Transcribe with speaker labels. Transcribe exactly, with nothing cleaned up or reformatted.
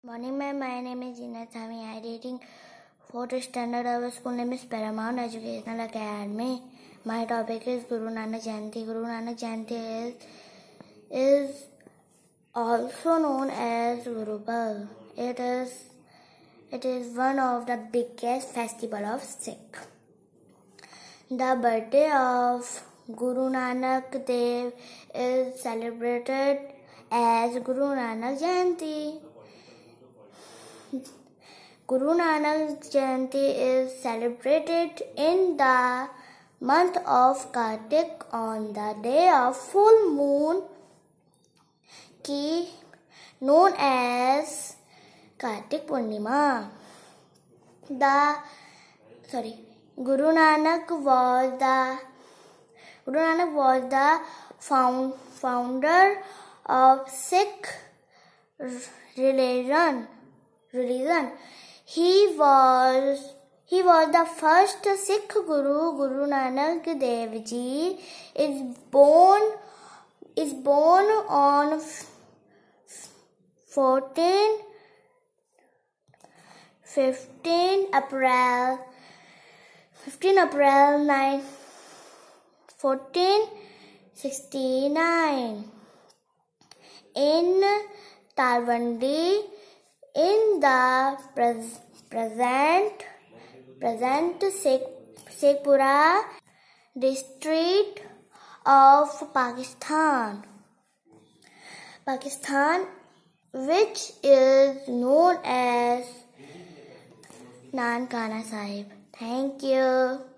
Speaker 1: Morning, ma'am. My name is Ina Thami. I reading fourth standard. Our school name is Paramount Educational Academy. My topic is Guru Nanak Jayanti. Guru Nanak Jayanti is is also known as Guru Parv. It is it is one of the biggest festival of Sikh. The birthday of Guru Nanak Dev is celebrated as Guru Nanak Jayanti. Guru Nanak Jayanti is celebrated in the month of Kartik on the day of full moon, ki known as Kartik Purnima. The sorry, Guru Nanak was the Guru Nanak was the found, founder of Sikh religion. Religion. He was he was the first Sikh Guru. Guru Nanak Dev Ji is born is born on fourteen fifteen April fifteen April nine fourteen sixty nine in Talwandi in the pres present present Shekhpura district of Pakistan, Pakistan, which is known as Nankana Sahib. Thank you.